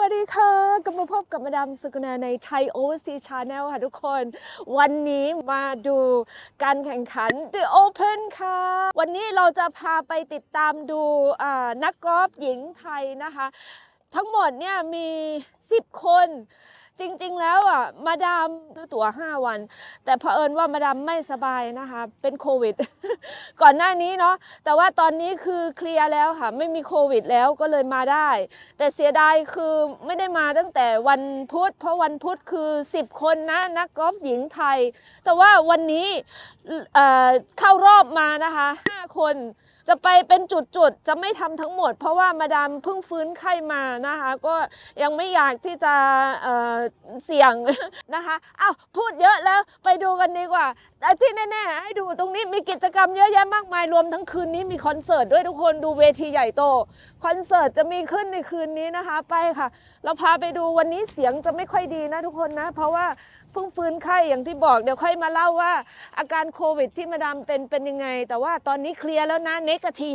ดีค่ะกลับมาพบกับมาดามสุกุณาในไทยโอเวอร์ซีชาแนลค่ะทุกคนวันนี้มาดูการแข่งขัน The Open ค่ะวันนี้เราจะพาไปติดตามดูนักกอล์ฟหญิงไทยนะคะทั้งหมดเนี่ยมี10 คนจริงๆแล้วมาดามซื้อตั๋ว5 วันแต่เผอิญว่ามาดามไม่สบายนะคะเป็นโควิด ก่อนหน้านี้เนาะแต่ว่าตอนนี้คือเคลียร์แล้วค่ะไม่มีโควิดแล้วก็เลยมาได้แต่เสียดายคือไม่ได้มาตั้งแต่วันพุธเพราะวันพุธคือ10 คนนะนักกอล์ฟหญิงไทยแต่ว่าวันนี้เข้ารอบมานะคะ5 คนจะไปเป็นจุดๆจะไม่ทำทั้งหมดเพราะว่ามาดามเพิ่งฟื้นไข้มานะคะก็ยังไม่อยากที่จะเสี่ยงนะคะอ้าวพูดเยอะแล้วไปดูกันดีกว่าที่แน่ๆให้ดูตรงนี้มีกิจกรรมเยอะแยะมากมายรวมทั้งคืนนี้มีคอนเสิร์ตด้วยทุกคนดูเวทีใหญ่โตคอนเสิร์ตจะมีขึ้นในคืนนี้นะคะไปค่ะเราพาไปดูวันนี้เสียงจะไม่ค่อยดีนะทุกคนนะเพราะว่าเพิ่งฟื้นไข้อย่างที่บอกเดี๋ยวค่อยมาเล่าว่าอาการโควิดที่มาดามเป็นยังไงแต่ว่าตอนนี้เคลียร์แล้วนะเนกาทีฟ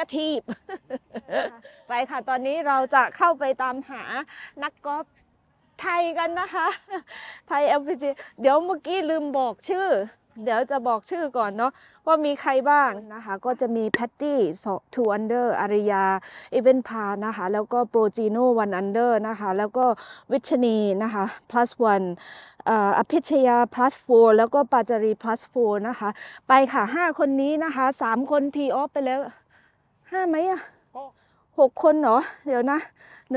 ไปค่ะตอนนี้เราจะเข้าไปตามหานักกอล์ฟไทยกันนะคะไทย LPG เดี๋ยวเมื่อกี้ลืมบอกชื่อเดี๋ยวจะบอกชื่อก่อนเนาะว่ามีใครบ้างนะคะก็จะมีแพตตี้2 under อาริยาอีเวนพานะคะแล้วก็โปรจีโน่1 under นะคะแล้วก็วิชนีนะคะ plus 1อภิชยา plus 4แล้วก็ปาจารี plus 4นะคะไปค่ะ5 คนนี้นะคะ3 คนทีออฟไปแล้ว5ไหม6 คนเหรอเดี๋ยวนะ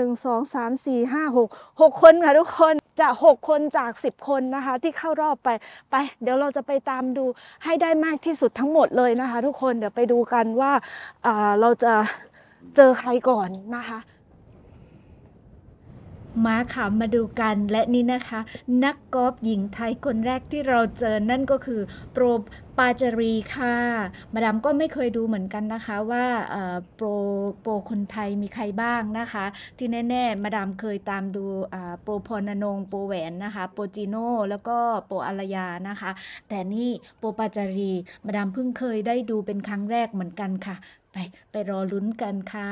1 2 3 4 5 6 คนค่ะทุกคนจะ6 คนจาก10 คนนะคะที่เข้ารอบไปเดี๋ยวเราจะไปตามดูให้ได้มากที่สุดทั้งหมดเลยนะคะทุกคนเดี๋ยวไปดูกันว่าเราจะเจอใครก่อนนะคะมาค่ะมาดูกันและนี่นะคะนักกอล์ฟหญิงไทยคนแรกที่เราเจอนั่นก็คือโปรปาจารีค่ะมาดามก็ไม่เคยดูเหมือนกันนะคะว่าโปรคนไทยมีใครบ้างนะคะที่แน่ๆมาดามเคยตามดูโปรพรณรงค์โปรแหวนนะคะโปรจีโน่แล้วก็โปรอารยานะคะแต่นี่โปรปาจารีมาดามเพิ่งเคยได้ดูเป็นครั้งแรกเหมือนกันค่ะไปรอลุ้นกันค่ะ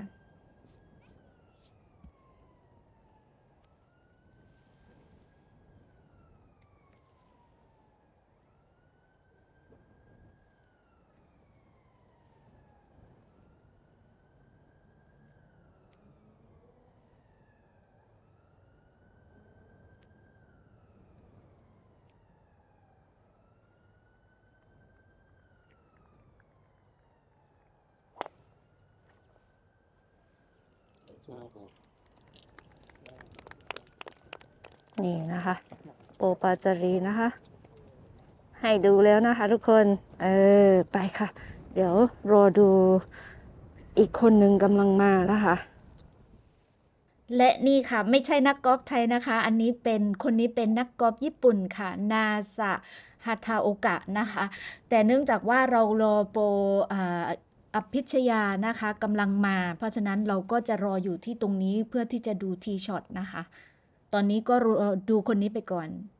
นี่นะคะโปรปาจารีนะคะให้ดูแล้วนะคะทุกคนไปค่ะเดี๋ยวรอดูอีกคนหนึ่งกำลังมานะคะและนี่ค่ะไม่ใช่นักกอล์ฟไทยนะคะอันนี้คนนี้เป็นนักกอล์ฟญี่ปุ่นค่ะนาซาฮาทาโอกะนะคะแต่เนื่องจากว่าเรารอโปรอภิชยานะคะกำลังมาเพราะฉะนั้นเราก็จะรออยู่ที่ตรงนี้เพื่อที่จะดูทีช็อตนะคะตอนนี้ก็ดูคนนี้ไปก่อน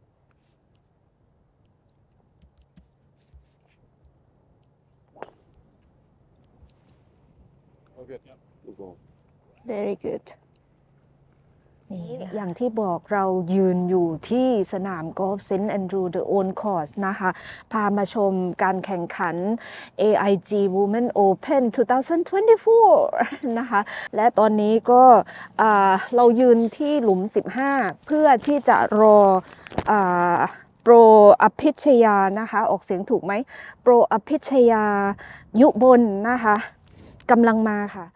Very good นี่อย่างที่บอกเรายืนอยู่ที่สนามกอล์ฟเซนต์แอนดรูว์เดอะโอนคอร์สนะคะพามาชมการแข่งขัน AIG Women Open 2024 นะคะและตอนนี้ก็เรายืนที่หลุม15เพื่อที่จะรอโปรอภิชยานะคะออกเสียงถูกไหมโปรอภิชยายุบลนะคะกำลังมาค่ะ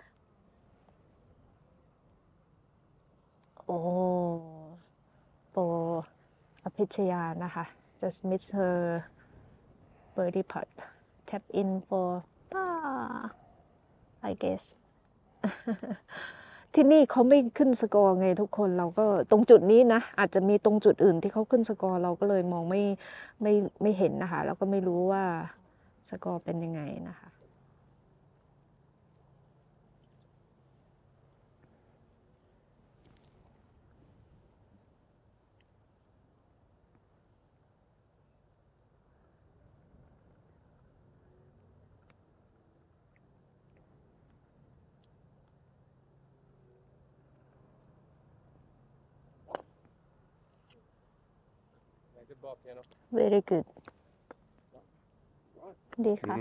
โอ้โปรอภิชยานะคะ just miss her birdie putt tap in for I guess ที่นี่เขาไม่ขึ้นสกอร์ไงทุกคนเราก็ตรงจุดนี้นะอาจจะมีตรงจุดอื่นที่เขาขึ้นสกอร์เราก็เลยมองไม่เห็นนะคะแล้วก็ไม่รู้ว่าสกอร์เป็นยังไงนะคะ very good ดีค่ะ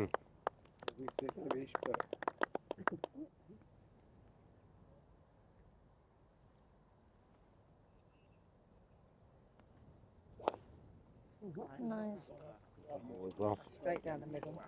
nice Straight down the middle.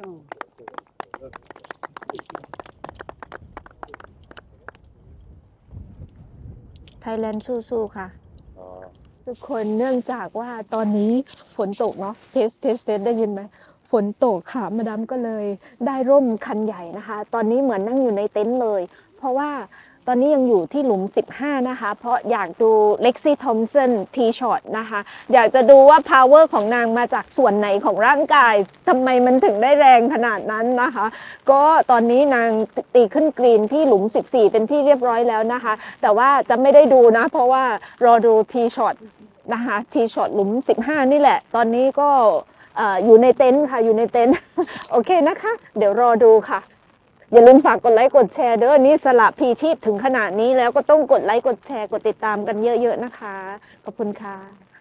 Thailand สู้ๆค่ะ ทุกคนเนื่องจากว่าตอนนี้ฝนตกเนาะเทสได้ยินไหมฝนตกค่ะมาดามก็เลยได้ร่มคันใหญ่นะคะ ตอนนี้เหมือนนั่งอยู่ในเต็นท์เลย เพราะว่าตอนนี้ยังอยู่ที่หลุม 15 นะคะ เพราะอยากดูเล็กซี่ทอมสันทีช็อตนะคะ อยากจะดูว่า power ของนางมาจากส่วนไหนของร่างกายทำไมมันถึงได้แรงขนาดนั้นนะคะ ก็ตอนนี้นางตีขึ้นกรีนที่หลุม 14 เป็นที่เรียบร้อยแล้วนะคะ แต่ว่าจะไม่ได้ดูนะ เพราะว่ารอดูทีช็อตนะคะทีช็อตหลุม 15 นี่แหละ ตอนนี้ก็อยู่ในเต็นท์ค่ะอยู่ในเต็นท์ โอเคนะคะ เดี๋ยวรอดูค่ะ อย่าลืมฝากกดไลค์กดแชร์เด้อนี่สละพีชีพถึงขนาดนี้แล้วก็ต้องกดไลค์กดแชร์กดติดตามกันเยอะๆนะคะ ขอบคุณค่ะ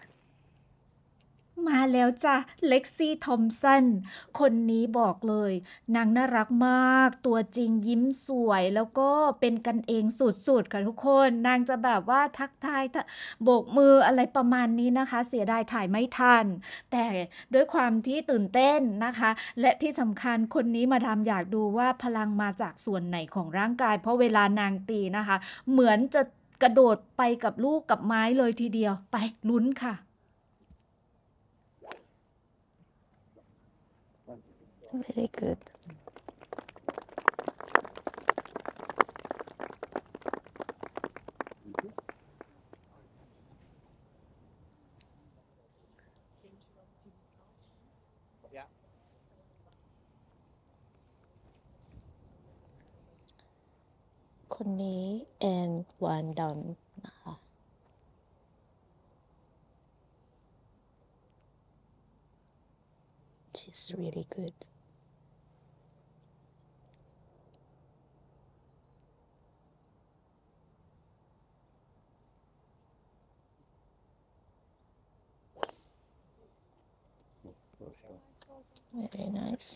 มาแล้วจ้ะเล็กซี่ทอมสันคนนี้บอกเลยนางน่ารักมากตัวจริงยิ้มสวยแล้วก็เป็นกันเองสุดๆค่ะทุกคนนางจะแบบว่าทักทายโบกมืออะไรประมาณนี้นะคะเสียดายถ่ายไม่ทันแต่ด้วยความที่ตื่นเต้นนะคะและที่สำคัญคนนี้มาทำอยากดูว่าพลังมาจากส่วนไหนของร่างกายเพราะเวลานางตีนะคะเหมือนจะกระโดดไปกับลูกกับไม้เลยทีเดียวไปลุ้นค่ะVery good. Yeah. คนนี้แอนวานดันนะคะ She's really good. Very nice.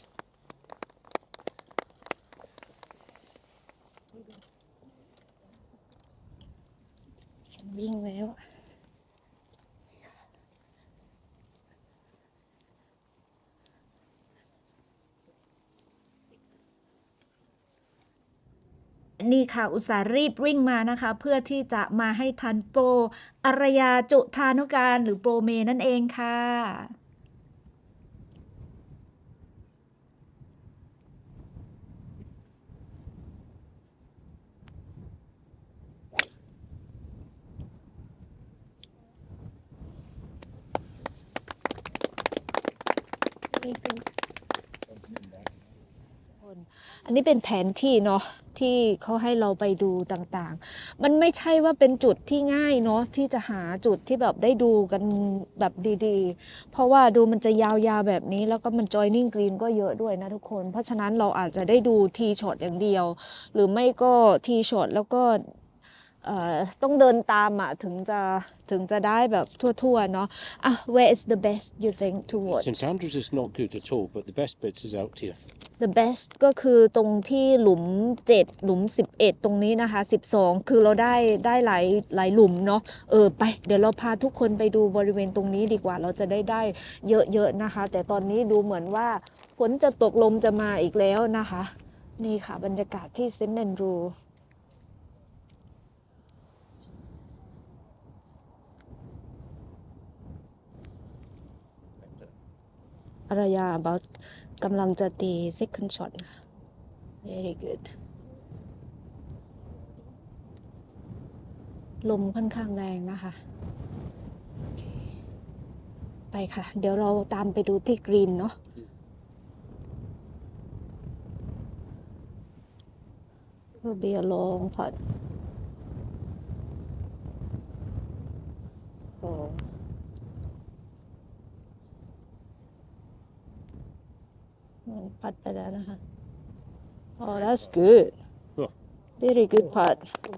ฉันวิ่งแล้วนี่ค่ะอุตส่าห์รีบวิ่งมานะคะเพื่อที่จะมาให้ทันโปรอารยาจุธานุการหรือโปรเมนั่นเองค่ะอันนี้เป็นแผนที่เนาะที่เขาให้เราไปดูต่างๆมันไม่ใช่ว่าเป็นจุดที่ง่ายเนาะที่จะหาจุดที่แบบได้ดูกันแบบดีๆเพราะว่าดูมันจะยาวๆแบบนี้แล้วก็มัน joining green ก็เยอะด้วยนะทุกคนเพราะฉะนั้นเราอาจจะได้ดูทีช็อตอย่างเดียวหรือไม่ก็ทีช็อตแล้วก็ต้องเดินตามอ่ะถึงจะได้แบบทั่วๆเนาะอ่ะ where is the best you think to watch St Andrews is not good at all, but the best bits is out here. the best ก็คือตรงที่หลุม7หลุม11ตรงนี้นะคะ12คือเราได้หลายหลุมเนาะไปเดี๋ยวเราพาทุกคนไปดูบริเวณตรงนี้ดีกว่าเราจะได้เยอะๆนะคะแต่ตอนนี้ดูเหมือนว่าฝนจะตกลมจะมาอีกแล้วนะคะนี่ค่ะบรรยากาศที่เซนต์แอนดรูว์อารยา about กำลังจะตี second shot นะ very good ลมค่อนข้างแรงนะคะไปค่ะเดี๋ยวเราตามไปดูที่กรีนเนาะwill be a long putt พัดไปแล้วนะคะ Oh that's good very good putt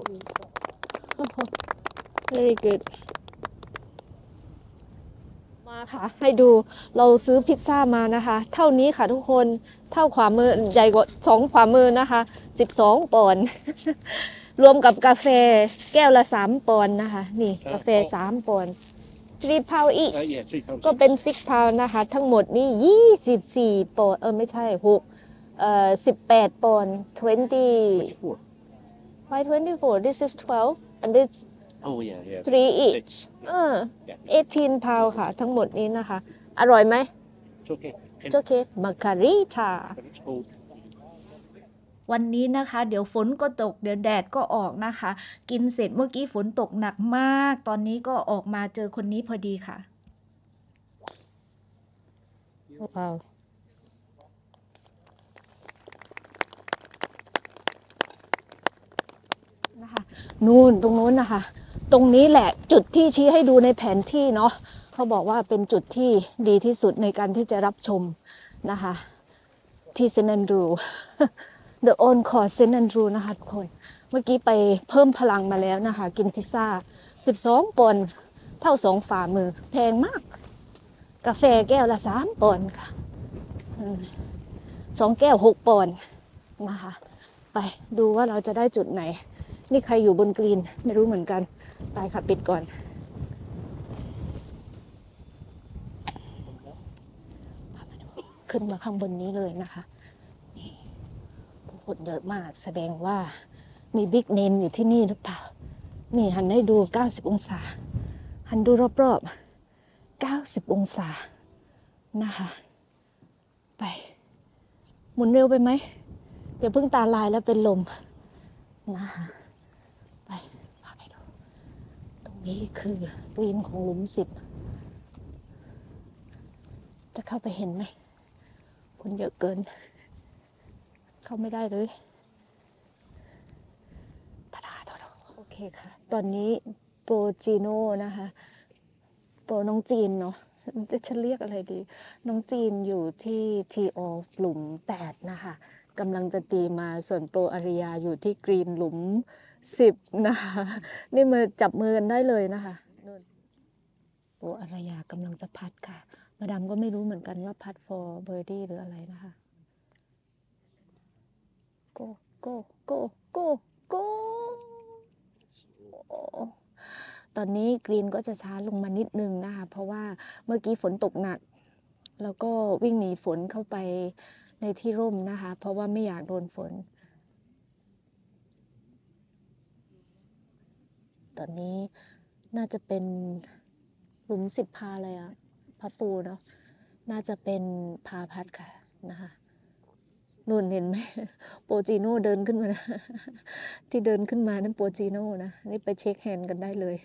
very good มามาค่ะให้ดูเราซื้อพิซซ่ามานะคะ เท่านี้ค่ะทุกคนเท่าขวามือใหญ่กว่า2ขวามือนะคะ12 ปอนด์ รวมกับกาแฟแก้วละ3 ปอนด์นะคะนี่กาแฟ3 ปอนด์3 pound each Yeah, £3. ก็เป็น6 pound นะคะ ทั้งหมดนี่24 ปอนด์ไม่ใช่618 ปอนด์20 Four. why 24 this is 12 and this Oh, yeah, yeah. 3 each Six. 18 pound ค่ะ ทั้งหมดนี้นะคะ อร่อยไหม It's okay. โอเคมาการิตา But it's cold. วันนี้นะคะเดี๋ยวฝนก็ตกเดี๋ยวแดดก็ออกนะคะ กินเสร็จเมื่อกี้ฝนตกหนักมาก ตอนนี้ก็ออกมาเจอคนนี้พอดีค่ะว้าวนะคะนู่นตรงนู้นนะคะ ตรงนี้แหละจุดที่ชี้ให้ดูในแผนที่เนาะเขาบอกว่าเป็นจุดที่ดีที่สุดในการที่จะรับชมนะคะที่เซนต์แอนดรู The On Course เซนต์แอนดรูนะคะทุกคนเมื่อกี้ไปเพิ่มพลังมาแล้วนะคะกินพิซซ่า12 ปอนด์เท่า2 ฝ่ามือแพงมาก กาแฟแก้วละ3 ปอนด์ค่ะ2 แก้ว6 ปอนด์นะคะไปดูว่าเราจะได้จุดไหนนี่ใครอยู่บนกรีนไม่รู้เหมือนกันไปค่ะปิดก่อนขึ้นมาข้างบนนี้เลยนะคะนี่ผู้คนเยอะมากแสดงว่ามีบิ๊กเนมอยู่ที่นี่หรือเปล่านี่หันให้ดู90 องศาหันดูรอบๆ90 องศานะคะไปหมุนเร็วไปไหมอย่าเพิ่งตาลายแล้วเป็นลมนะคะไปพาไปดูตรงนี้คือกรีนของหลุม10จะเข้าไปเห็นไหมคนเยอะเกินเข้าไม่ได้เลยตาดาโอเคค่ะตอนนี้โปรจีโน่นะคะโปรน้องจีนเนาะฉันเรียกอะไรดีน้องจีนอยู่ที่ทีออฟหลุม8นะคะกำลังจะตีมาส่วนโปรอาริยาอยู่ที่กรีนหลุม10นะคะนี่มือจับมือกันได้เลยนะคะนู่นโปรอาริยากำลังจะพัดค่ะมาดามก็ไม่รู้เหมือนกันว่าพัด for birdie หรืออะไรนะคะ go go go go go ตอนนี้กรีนก็จะช้าลงมานิดนึงนะคะเพราะว่าเมื่อกี้ฝนตกหนักแล้วก็วิ่งหนีฝนเข้าไปในที่ร่มนะคะเพราะว่าไม่อยากโดนฝนตอนนี้น่าจะเป็นหลุม10 พาเลยอะพาฟูเนาะน่าจะเป็นพาพัดค่ะนะคะนู่นเห็นไหมโปรจีโน่เดินขึ้นมานะที่เดินขึ้นมานั่นโปรจีโน่นะนี่ไปเช็คแฮนด์กันได้เลย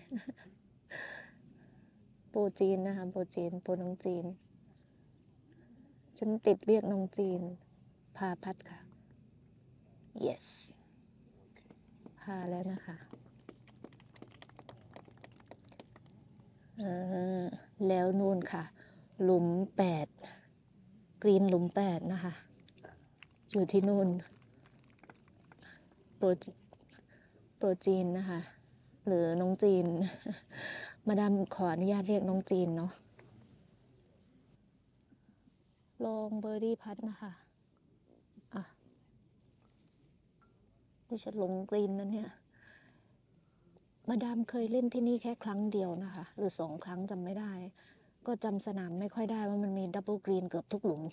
โปรจีนนะคะโปรจีนโปรน้องจีนฉันติดเรียกน้องจีนพาพัดค่ะ yes พาแล้วนะคะแล้วนู่นค่ะหลุม8กรีนหลุม8นะคะอยู่ที่นู่นโปรจีนนะคะหรือน้องจีนมาดามขออนุญาตเรียกน้องจีนเนาะลองเบอร์ดี้พัดนะคะอ่ะที่ฉันลงกรีนนั่นเนี่ยมาดามเคยเล่นที่นี่แค่ครั้งเดียวนะคะหรือ2 ครั้งจำไม่ได้ก็จำสนามไม่ค่อยได้ว่ามันมีดับเบิลกรีนเกือบทุกหลุม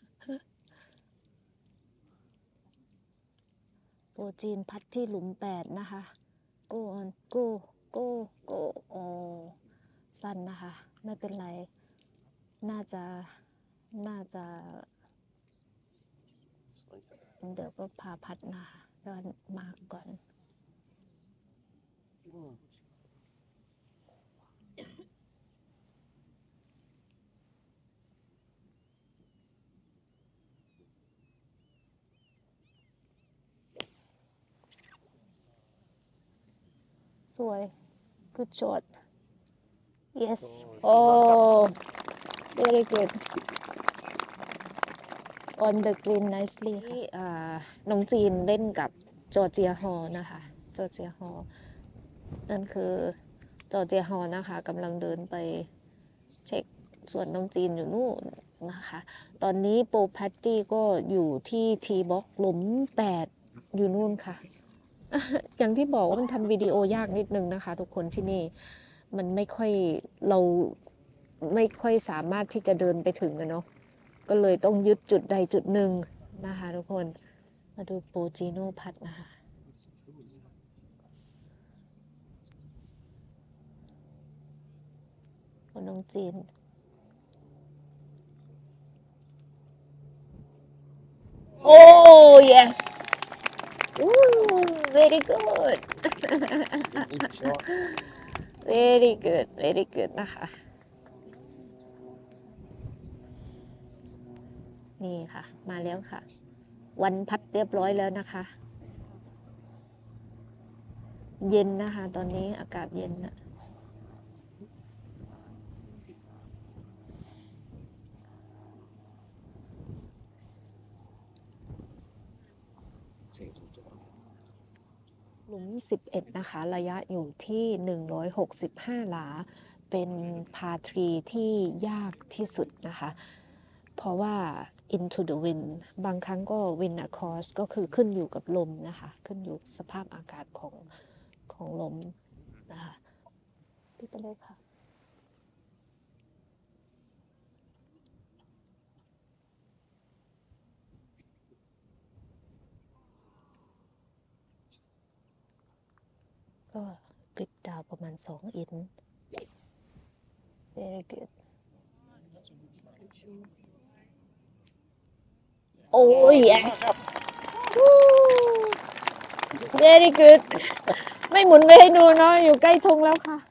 โปรจีนพัดที่หลุม8นะคะ go on go go go สั้นนะคะไม่เป็นไรน่าจะเดี๋ยวก็พาพัดนะคะแล้วมาก่อนสวย good shot yes oh very good on the green nicely น้องจีนเล่นกับจอร์เจียฮอลนะคะจอร์เจียฮอลนั่นคือจอร์เจียฮอลนะคะกำลังเดินไปเช็คส่วนน้องจีนอยู่นู่นนะคะ ตอนนี้โปรแพตตี้ก็อยู่ที่ทีบ็อกหลุม8อยู่นู่นค่ะ อย่างที่บอกว่ามันทำวิดีโอยากนิดนึงนะคะ ทุกคนที่นี่มันไม่ค่อยเราไม่ค่อยสามารถที่จะเดินไปถึงกันเนาะก็เลยต้องยึดจุดใดจุดหนึ่งนะคะทุกคนมาดูโปรจีโน่พัดนะคะน้องจีน Oh yes Ooh, very good very good very good นะคะ นี่ค่ะ มาแล้วค่ะ วันพัดเรียบร้อยแล้วนะคะ เย็นนะคะ ตอนนี้อากาศเย็นนะหลุม 11 นะคะ ระยะอยู่ที่ 165 หลา เป็นพาทรีที่ยากที่สุดนะคะ เพราะว่า into the wind บางครั้งก็ wind across ก็คือขึ้นอยู่กับลมนะคะ ขึ้นอยู่สภาพอากาศของลมนะคะพี่ไปเลยค่ะ ก็กริดดาวประมาณ 2 อิน very good oh yes Woo. very good ไม่หมุนไปให้ดูเนาะอยู่ใกล้ธงแล้วค่ะ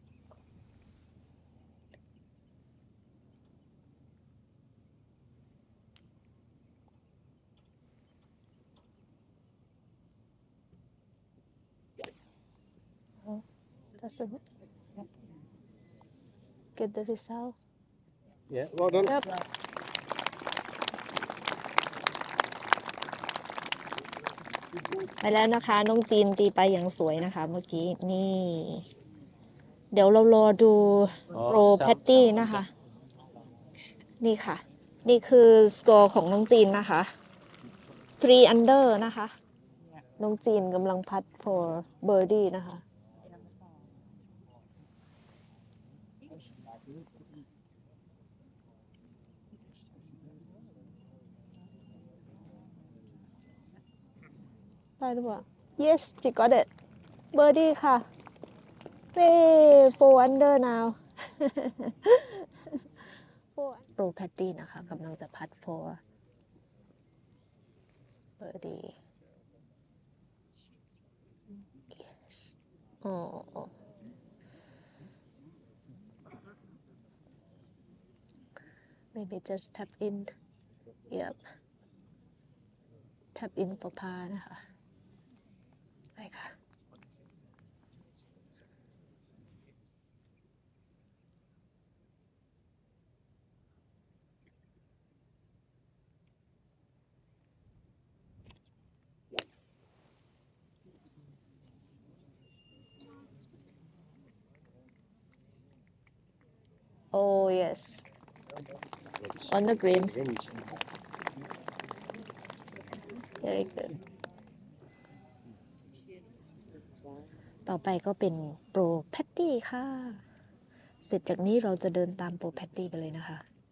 doesn't get the result Yeah, well done. Yep. ไปแล้วนะคะ น้องจีนตีไปอย่างสวยนะคะ เมื่อกี้นี่ เดี๋ยวเรารอดูโปรแพตตี้นะคะ นี่ค่ะ นี่คือสกอร์ของน้องจีนนะคะ3 under นะคะ น้องจีนกำลังพัด for birdie นะคะ ได้หรือเปล่า yes she got it birdie ค่ะเว้4 under now โปรแพตตี้นะคะกำลังจะพัด for birdie yes อ๋อ maybe just tap in yep tap in for par นะคะไปค่ะ oh yes on the green very good ต่อไปก็เป็นโปรแพตตี้ค่ะ เสร็จจากนี้เราจะเดินตามโปรแพตตี้ไปเลยนะคะ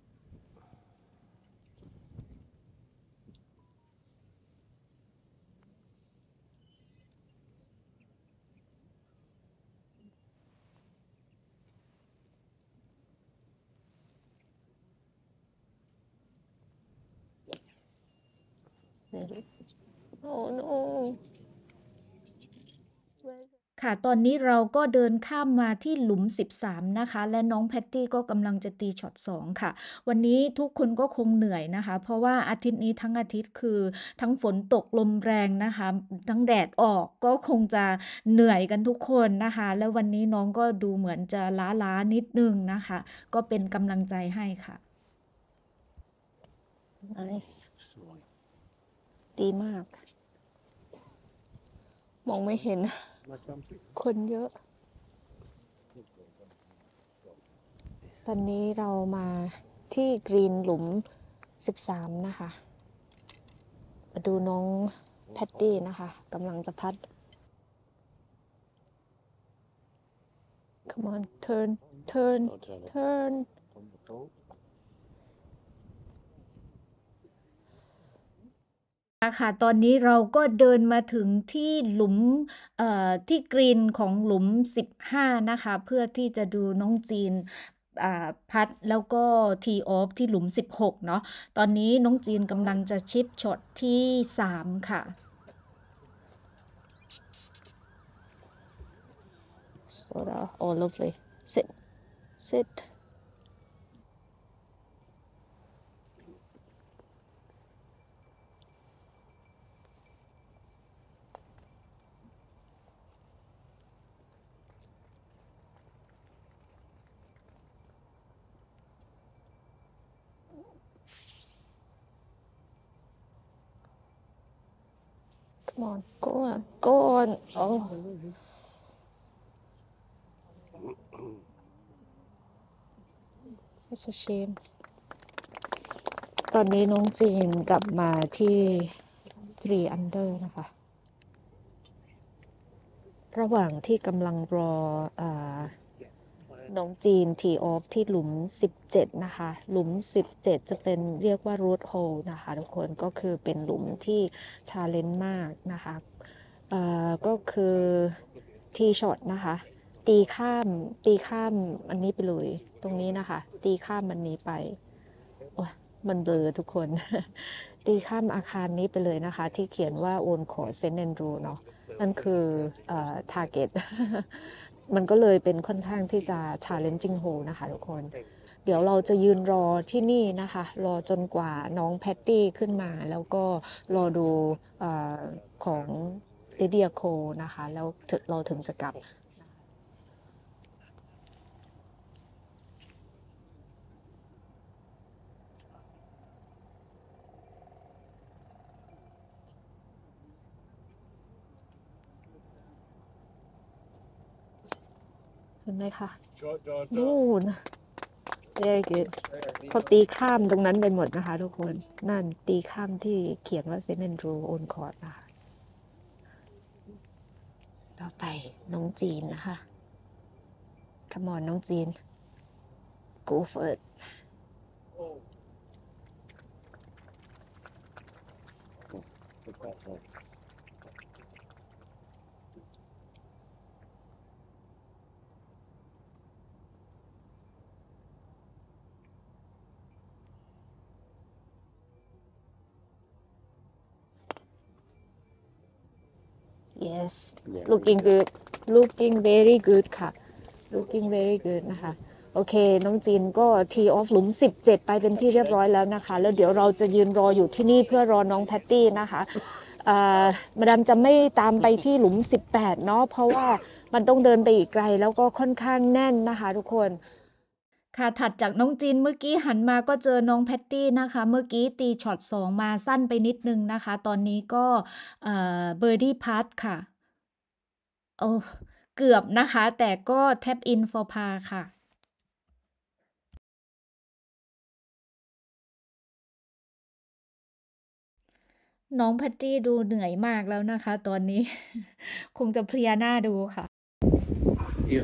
Ready? Oh no ค่ะตอนนี้เราก็เดินข้ามมาที่หลุม 13 นะคะ และน้องแพตตี้ก็กำลังจะตีช็อต 2 ค่ะ วันนี้ทุกคนก็คงเหนื่อยนะคะ เพราะว่าอาทิตย์นี้ทั้งอาทิตย์คือทั้งฝนตกลมแรงนะคะ ทั้งแดดออกก็คงจะเหนื่อยกันทุกคนนะคะ แล้ววันนี้น้องก็ดูเหมือนจะล้าๆนิดนึงนะคะ ก็เป็นกำลังใจให้ค่ะ nice ดีมาก มองไม่เห็น คนเยอะตอนนี้เรามาที่กรีนหลุม 13 นะคะ มาดูน้องแพตตี้นะคะกำลังจะพัด Come on turn turn Don't turn it. turn Don't. ค่ะตอนนี้เราก็เดินมาถึงที่หลุมที่กรีนของหลุม 15 นะคะ เพื่อที่จะดูน้องจีนพัดแล้วก็ทีออฟที่หลุม 16 เนาะตอนนี้น้องจีนกำลังจะชิปช็อตที่ 3 ค่ะ slow down oh lovely sit sit Come on, go on, go on. Oh. It's a shame. ตอนนี้น้องจีนกลับมาที่3 under นะคะ ระหว่างที่กำลังรอน้องจีนทีออฟที่หลุม 17 นะคะ หลุม 17 จะเป็นเรียกว่า road hole นะคะทุกคนก็คือเป็นหลุมที่ชาเลนจ์มากนะคะก็คือทีช็อตนะคะ ตีข้ามอันนี้ไปเลยตรงนี้นะคะ ตีข้ามอันนี้ไปโอ้ยมันเบลอทุกคน ตีข้ามอาคารนี้ไปเลยนะคะ ที่เขียนว่าโอนขอเซนต์แอนดรูเนาะนั่นคือtarget มันก็เลยเป็นค่อนข้างที่จะ challenging hole นะคะทุกคน เดี๋ยวเราจะยืนรอที่นี่นะคะ รอจนกว่าน้องแพตตี้ขึ้นมาแล้วก็รอดูของลิเดียโคนะคะ แล้วเราถึงจะกลับ เห็นไหมคะ นู่น very good เขาตีข้ามตรงนั้นไปหมดนะคะทุกคน นั่นตีข้ามที่เขียนว่าเซนต์แอนดรูโอนคอร์ดนะคะ ต่อไปน้องจีนนะคะ come on น้องจีน go for it Put that on. yes Yeah. looking good looking very good ค่ะ looking very good นะคะ โอเค น้องจีนก็ tee off หลุม 17 ไปเป็นที่เรียบร้อยแล้วนะคะ แล้วเดี๋ยวเราจะยืนรออยู่ที่นี่เพื่อรอน้องแพตตี้นะคะมาดามจะไม่ตามไปที่หลุม 18 เนาะ เพราะว่ามันต้องเดินไปอีกไกลแล้วก็ค่อนข้างแน่นนะคะทุกคนค่ะถัดจากน้องจีนเมื่อกี้หันมาก็เจอน้องแพตตี้นะคะ เมื่อกี้ตีช็อต 2 มาสั้นไปนิดนึงนะคะ ตอนนี้ก็เบอร์ดี้พัทค่ะโอ้เกือบนะคะ แต่ก็แท็บอิน for par ค่ะ น้องแพตตี้ดูเหนื่อยมากแล้วนะคะ ตอนนี้ คงจะเพลียหน้าดูค่ะ Yeah.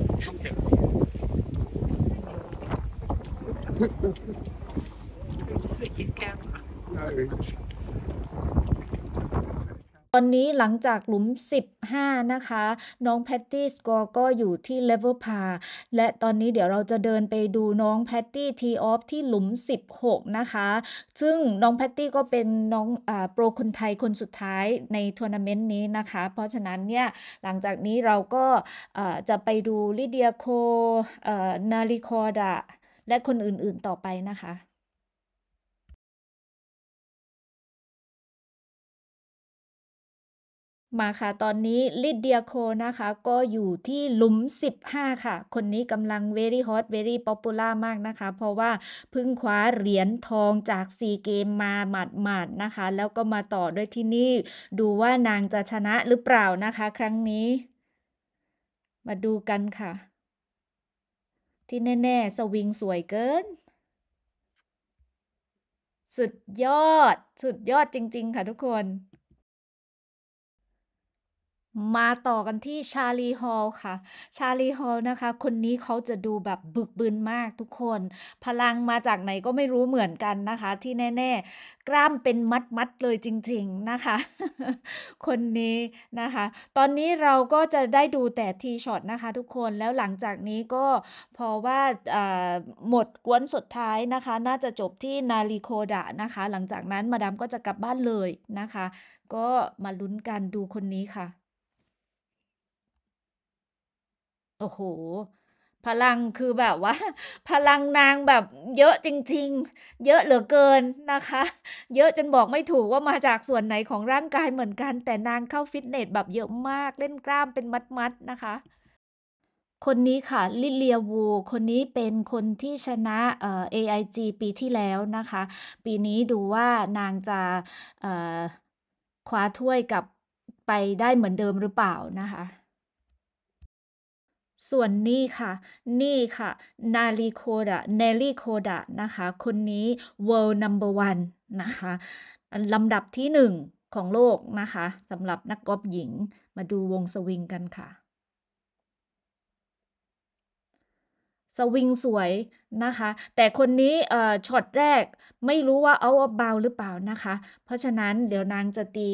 ตอนนี้หลังจากหลุม 15 นะคะ น้องแพตตี้สกอร์ก็อยู่ที่ level par และตอนนี้เดี๋ยวเราจะเดินไปดูน้องแพตตี้ทีออฟที่หลุม 16 นะคะ ซึ่งน้องแพตตี้ก็เป็นน้องโปรคนไทยคนสุดท้ายในทัวร์นาเมนต์นี้นะคะ เพราะฉะนั้นเนี่ยหลังจากนี้เราก็จะไปดูลิเดียโคนาริคอร์ดะและคนอื่นๆต่อไปนะคะ มาค่ะตอนนี้ลิเดียโคนะคะก็อยู่ที่หลุม 15 ค่ะ คนนี้กำลัง very hot very popular มากนะคะ เพราะว่าเพิ่งคว้าเหรียญทองจากซีเกมมาหมาดๆนะคะ แล้วก็มาต่อด้วยที่นี่ ดูว่านางจะชนะหรือเปล่านะคะ ครั้งนี้ มาดูกันค่ะที่แน่ๆสวิงสวยเกิน สุดยอด สุดยอดจริง ๆ ค่ะทุกคน มาต่อกันที่ชาลีฮอลค่ะ ชาลีฮอลนะคะ คนนี้เขาจะดูแบบบึกบึนมากทุกคน พลังมาจากไหนก็ไม่รู้เหมือนกันนะคะ ที่แน่ๆ กล้ามเป็นมัดๆเลยจริง ๆ นะคะ คนนี้นะคะ ตอนนี้เราก็จะได้ดูแต่ทีช็อตนะคะทุกคน แล้วหลังจากนี้ก็พอว่าหมดกวนสุดท้ายนะคะ น่าจะจบที่นาริโคดะนะคะ หลังจากนั้นมาดามก็จะกลับบ้านเลยนะคะ ก็มาลุ้นกันดูคนนี้ค่ะ โอ้โห พลังคือแบบว่า พลังนางแบบเยอะจริง ๆ เยอะเหลือเกินนะคะ เยอะจนบอกไม่ถูกว่ามาจากส่วนไหนของร่างกายเหมือนกัน แต่นางเข้าฟิตเนสแบบเยอะมาก เล่นกล้ามเป็นมัดๆนะคะ คนนี้ค่ะ ลิเลีย วู คนนี้เป็นคนที่ชนะAIG ปีที่แล้วนะคะ ปีนี้ดูว่านางจะคว้าถ้วยกลับไปได้เหมือนเดิมหรือเปล่านะคะ ส่วนนี่ค่ะ นี่ค่ะ นาริโคดะ เนลลี่โคดะนะคะ คนนี้ World Number One นะคะ ลำดับที่ 1 ของโลกนะคะสำหรับนักกอล์ฟหญิง มาดูวงสวิงกันค่ะ สวิงสวยนะคะ แต่คนนี้ช็อตแรกไม่รู้ว่า out of bound หรือเปล่านะคะ เพราะฉะนั้นเดี๋ยวนางจะตี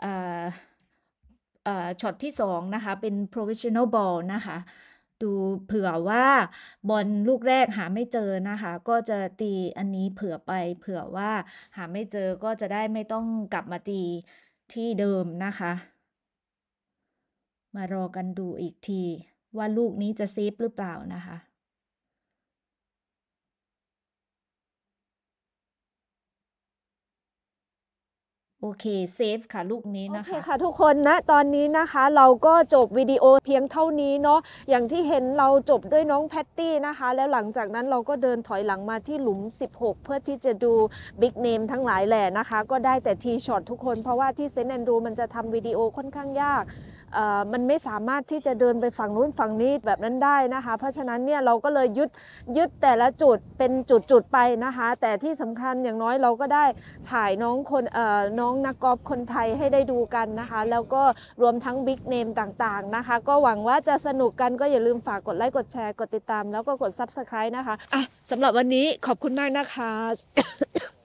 ช็อตที่ 2 นะคะ เป็น provisional ball นะคะ ดูเผื่อว่าบอลลูกแรกหาไม่เจอนะคะ ก็จะตีอันนี้เผื่อไปเผื่อว่าหาไม่เจอก็จะได้ไม่ต้องกลับมาตีที่เดิมนะคะ มารอกันดูอีกทีว่าลูกนี้จะเซฟหรือเปล่านะคะ โอเค เซฟค่ะลูกนี้โอนะเคคะค่ะทุกคนนะตอนนี้นะคะเราก็จบวิดีโอเพียงเท่านี้เนาะอย่างที่เห็นเราจบด้วยน้องแพตตี้นะคะแล้วหลังจากนั้นเราก็เดินถอยหลังมาที่หลุม 16 เพื่อที่จะดูบิ๊กเนมทั้งหลายแหล่นะคะก็ได้แต่ทีช็อตทุกคนเพราะว่าที่เซนต์แอนดรูมันจะทำวิดีโอค่อนข้างยากมันไม่สามารถที่จะเดินไปฝั่งนู้นฝั่งนี้แบบนั้นได้นะคะเพราะฉะนั้นเนี่ยเราก็เลยยึดแต่ละจุดเป็นจุดๆไปนะคะแต่ที่สำคัญอย่างน้อยเราก็ได้ถ่ายน้องนักกอล์ฟคนไทยให้ได้ดูกันนะคะแล้วก็รวมทั้งบิ๊กเนมต่างๆนะคะก็หวังว่าจะสนุกกันก็อย่าลืมฝากกดไลค์กดแชร์กดติดตามแล้วก็กด Subscribe นะคะสำหรับวันนี้ขอบคุณมากนะคะ